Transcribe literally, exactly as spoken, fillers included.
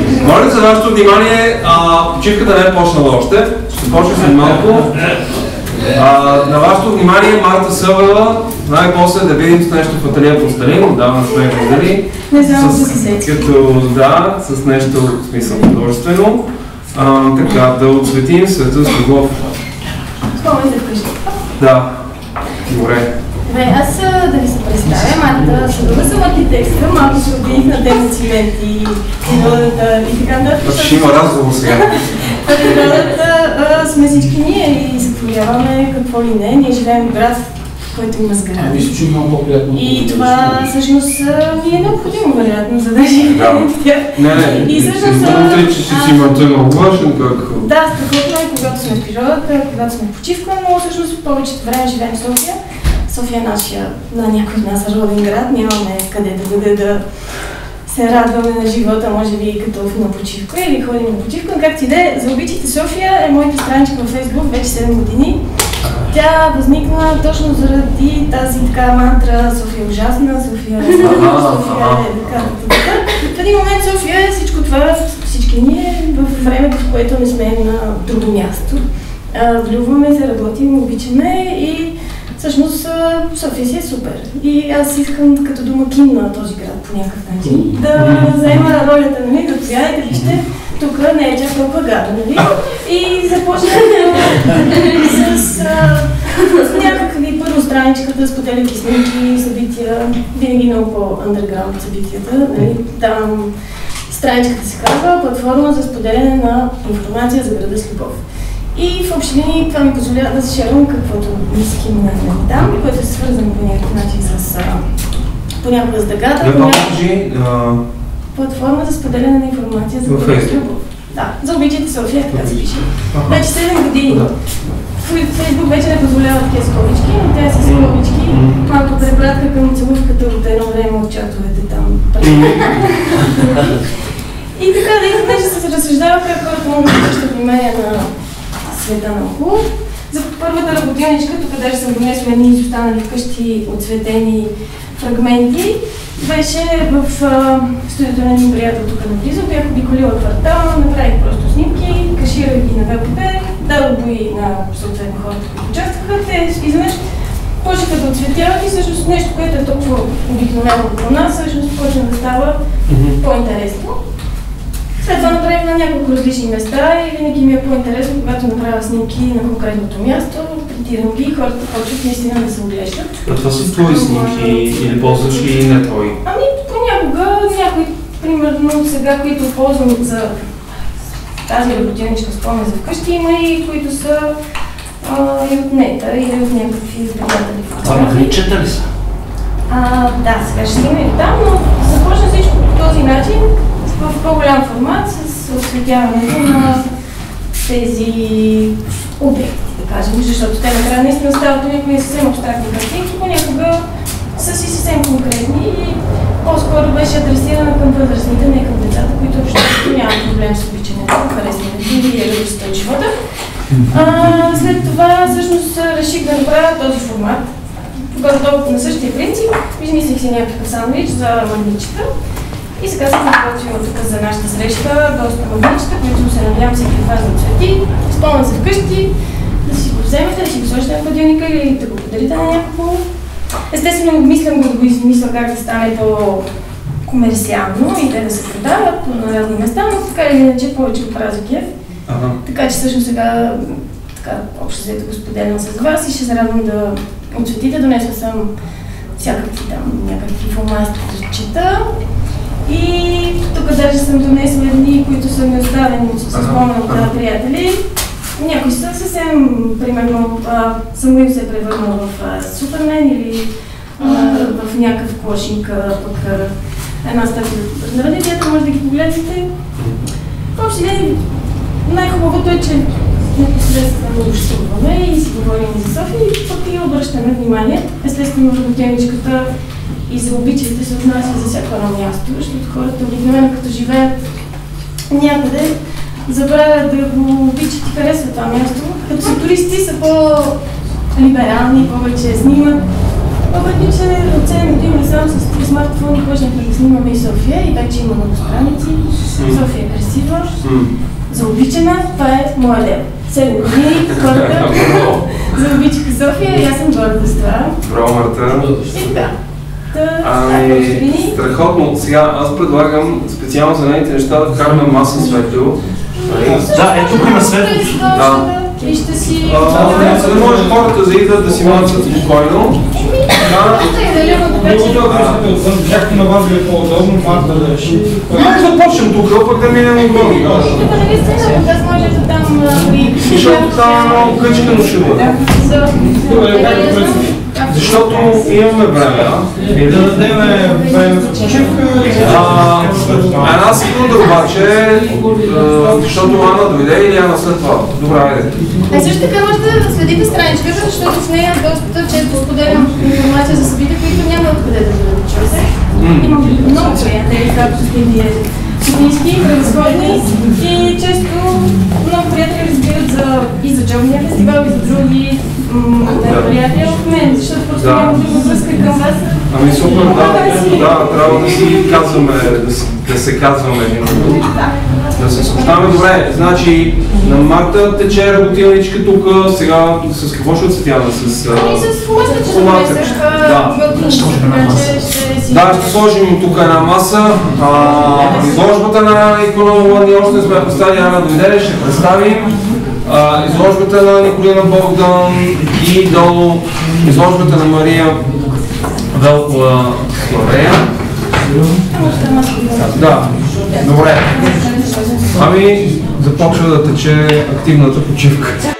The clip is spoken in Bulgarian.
Моля за вашето внимание, а, почивката не е почнала още, ще почне след малко. А, на вашето внимание Марта Събева, най-после да видим с нещо в ателие по Сталин, отдавна сме виждали. Не знам да се сети. Като, да, с нещо в смисъл художествено. А, така, да отсветим света с любов. Спомнете вкъщи. Да, добре. Добре, аз да ви се представя, Марта Събева съм архитектка, малко се обидих на тема цимент и природата и така нататък. Ще има разговор сега. Природата сме всички ние и сътворяваме какво ли не. Ние живеем в град, в който има сгради. Мисля, че много по-приятно. И това всъщност ни е необходимо, вероятно, за да живеем в тях. Не, не, и всъщност... Вътре, че си си имате външен как... Да, страхотно е, когато сме в природата, когато сме в почивка, но всъщност повечето време живеем в София. София е нашия, на някой от нас роден град, нямаме къде да бъде да се радваме на живота, може би като на почивка или ходим на почивка. Както и да е, Заобичайте София е моята страничка във Фейсбук вече седем години. Тя възникна точно заради тази така мантра София е ужасна, София е София е така, така. В един момент София е всичко това, всички ние в времето, в което не сме на друго място. Влюбваме се, работим, обичаме и всъщност София си е супер. И аз искам като домакин на този град по някакъв начин да заема ролята, нали, да повядайте, вижте, тук не е чак толкова гадно, нали? И започнах с, с някакви първо страничката, споделяйки снимки, събития, винаги много по-андерграунд събитията, нали? Там страничката се казва платформа за споделяне на информация за града с любов. И в общи линии това ми позволява да се шервам каквото миски ми нагледам там, което е свързано по някакъв начин с понякога с дъгата. Да, покажи. Платформа за споделяне на информация за града с любов. Да, Заобичайте София, така се пише. Вече седем години. Фейсбук вече не позволява такива скобички, но те са скобички. Малко препратка към целувката от едно време от чатовете там. И така, да вече се разсъждава как хората могат да обръщат внимание на света наоколо. За първата работилничка, тук даже съм донесла едни изостанали вкъщи отцветени фрагменти, беше в а, студиото на един приятел тук наблизо. Бях обиколила квартала, направих просто снимки, каширах ги на ВПП, дадох бои на съответно хората, които участваха. Те изведнъж почнаха да отцветяват и всъщност нещо, което е толкова обикновено по нас, всъщност почна да става mm-hmm. по-интересно. След това направих на няколко различни места и винаги ми е по-интересно, когато направя снимки на конкретното място, претирам ги и хората почват наистина да се оглеждат. А това са твои снимки или ползваш ли не твои? Ами понякога някои, примерно сега, които ползвам за тази работилничка спомен за вкъщи, има и които са а, и от нета или от някакви приятели. Това на клипчета ли са? А, да, сега ще има и там, но започна всичко по този начин. В по-голям формат с осветяването на тези обекти, да кажем, защото те накрая наистина стават някои съвсем абстрактни картинки, понякога са си съвсем конкретни и по-скоро беше адресирана към възрастните, не към децата, които въобще няма проблем с обичането, харесването и радостта от живота. А, след това всъщност реших да направя този формат, горе-долу на същия принцип, измислих си някакъв сандвич за магнитчета. И сега съм подготвила тук за нашата среща доста магнитчета, които се надявам всеки от вас да цвети, спомен за вкъщи, да си го вземете, да си го сложите на хладилника или да го подарите на някакво. Естествено, обмислям го да го измисля как да стане по-комерциално и те да се продават на разни места, но така или иначе повече го правя за кеф. Ага. Така че всъщност сега така, общо взето го споделям с вас и ще се радвам да отцветите. Донесла съм всякакви там някакви фломастерчета. И тук даже съм донесла едни, които са ми оставени с спомен от приятели. Някои са съвсем, примерно, Самуил се е превърнал в а, Супермен или а, в някакъв клошник, пък една статия на родителите, може да ги погледнете. Въобще най-хубавото е, че непосредствено общуваме и си говорим за София и пък и обръщаме внимание. Естествено, работилничката и Заобичайте се отнася за всяко едно място, защото хората обикновено като живеят някъде забравят да го обичат и харесват това място. Като са туристи са по-либерални, повече снимат. Въпреки, че от седем години сам с смартфон почнахме да снимаме и София и вече има много страници. София е красива. щастлива, М. заобичана, това е моя дело. седем години, хората заобичаха София и аз съм горда с това. Браво, Марта. И така. Та, Ами, страхотно. Сега аз предлагам специално за нейните неща да вкараме маса светло. Да, ето тук има светло. Да. И ще си... А, за да може хората да идват да си мацат спокойно. Да. Много добре. Някакво на вас ви е по-удобно, Марта да реши. Може да почнем тук, пък да минем отгоре. Защото там е много къчкано ще бъде. Защото имаме време, а? И да дадем време за почивка. Една секунда обаче, защото Ана дойде или Ана след това. Добре, айде. А също така можете да следите страничката, защото в нея доста често споделям информация за събития, които няма откъде да бъдат чуете. Имам много приятели, както сте вие, софийски, превъзходни и често много приятели разбират за, и за джобния фестивал, и за други мероприятия от мен, защото просто Да. няма друга връзка към вас. Ами супер, да, да, трябва да си казваме, да, си, да се казваме един на друг. Да се съобщаваме. Добре, значи на Марта тече работилничка тук, сега с какво ще отсветяваме? С И с хубавата, че замесах Да. вълкинчета, така че ще си... Да, ще сложим тук една маса. А, изложбата на Иконова ние още не сме представили, Ана дойде, ще представим. А, изложбата на Николина Богдан и долу изложбата на Мария Велкова Славея. Да, добре. Ами започва да тече активната почивка.